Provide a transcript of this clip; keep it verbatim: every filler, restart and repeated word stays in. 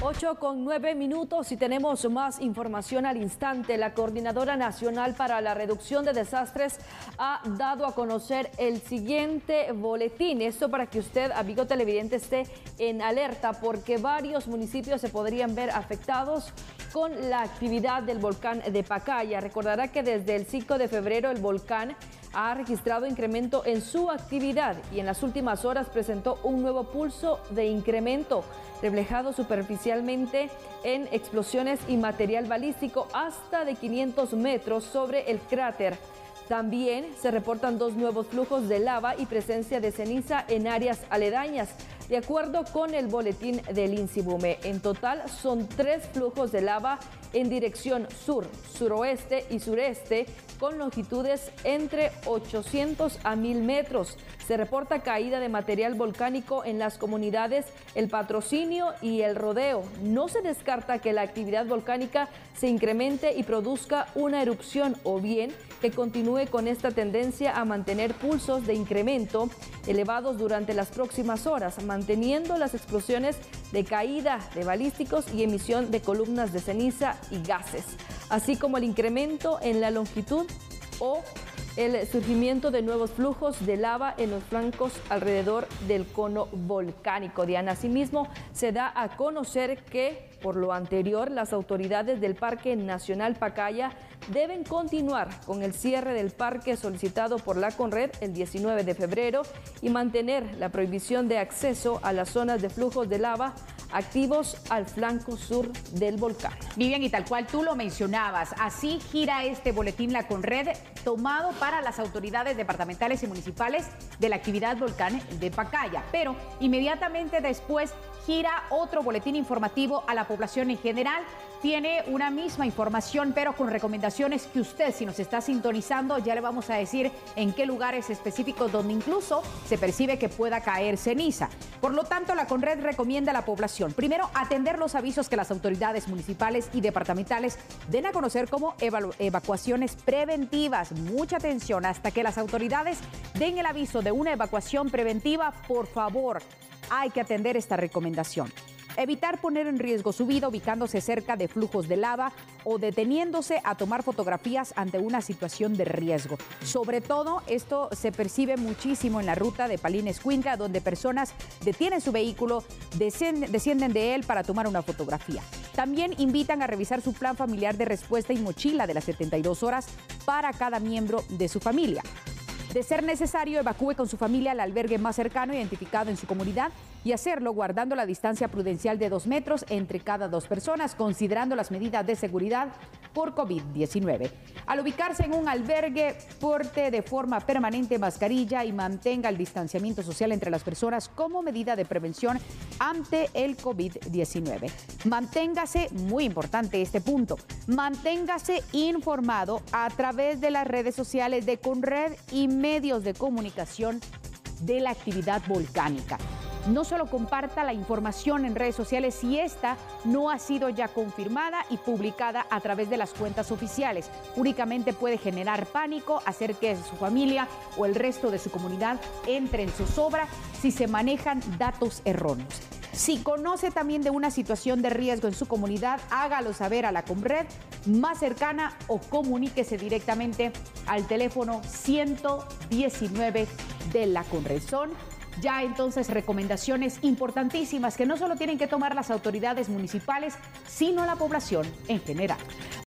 ocho con nueve minutos y tenemos más información al instante. La Coordinadora Nacional para la Reducción de Desastres ha dado a conocer el siguiente boletín. Esto para que usted, amigo televidente, esté en alerta porque varios municipios se podrían ver afectados con la actividad del volcán de Pacaya. Recordará que desde el cinco de febrero el volcán ha registrado incremento en su actividad y en las últimas horas presentó un nuevo pulso de incremento, reflejado superficialmente en explosiones y material balístico hasta de quinientos metros sobre el cráter. También se reportan dos nuevos flujos de lava y presencia de ceniza en áreas aledañas. De acuerdo con el boletín del INSIBUME, en total son tres flujos de lava en dirección sur, suroeste y sureste, con longitudes entre ochocientos a mil metros. Se reporta caída de material volcánico en las comunidades El Patrocinio y El Rodeo. No se descarta que la actividad volcánica se incremente y produzca una erupción o bien que continúe con esta tendencia a mantener pulsos de incremento elevados durante las próximas horas, manteniendo las explosiones de caída de balísticos y emisión de columnas de ceniza y gases, así como el incremento en la longitud o el surgimiento de nuevos flujos de lava en los flancos alrededor del cono volcánico. Diana, asimismo, se da a conocer que, por lo anterior, las autoridades del Parque Nacional Pacaya deben continuar con el cierre del parque solicitado por la CONRED el diecinueve de febrero y mantener la prohibición de acceso a las zonas de flujos de lava activos al flanco sur del volcán. Vivian, y tal cual tú lo mencionabas, así gira este boletín la CONRED, tomado para las autoridades departamentales y municipales de la actividad volcán de Pacaya. Pero inmediatamente después gira otro boletín informativo a la población en general. Tiene una misma información, pero con recomendaciones que usted, si nos está sintonizando, ya le vamos a decir en qué lugares específicos donde incluso se percibe que pueda caer ceniza. Por lo tanto, la CONRED recomienda a la población, primero, atender los avisos que las autoridades municipales y departamentales den a conocer como evalu- evacuaciones preventivas. Mucha atención, hasta que las autoridades den el aviso de una evacuación preventiva, por favor, hay que atender esta recomendación. Evitar poner en riesgo su vida ubicándose cerca de flujos de lava o deteniéndose a tomar fotografías ante una situación de riesgo. Sobre todo, esto se percibe muchísimo en la ruta de Palín-Escuintla, donde personas detienen su vehículo, descienden, descienden de él para tomar una fotografía. También invitan a revisar su plan familiar de respuesta y mochila de las setenta y dos horas para cada miembro de su familia. De ser necesario, evacúe con su familia al albergue más cercano identificado en su comunidad y hacerlo guardando la distancia prudencial de dos metros entre cada dos personas, considerando las medidas de seguridad por COVID diecinueve. Al ubicarse en un albergue, porte de forma permanente mascarilla y mantenga el distanciamiento social entre las personas como medida de prevención ante el COVID diecinueve. Manténgase, muy importante este punto, manténgase informado a través de las redes sociales de CONRED y medios de comunicación de la actividad volcánica. No solo comparta la información en redes sociales si esta no ha sido ya confirmada y publicada a través de las cuentas oficiales. Únicamente puede generar pánico, hacer que su familia o el resto de su comunidad entre en zozobra si se manejan datos erróneos. Si conoce también de una situación de riesgo en su comunidad, hágalo saber a la CONRED más cercana o comuníquese directamente al teléfono ciento diecinueve de la CONRED. Son ya entonces recomendaciones importantísimas que no solo tienen que tomar las autoridades municipales, sino la población en general.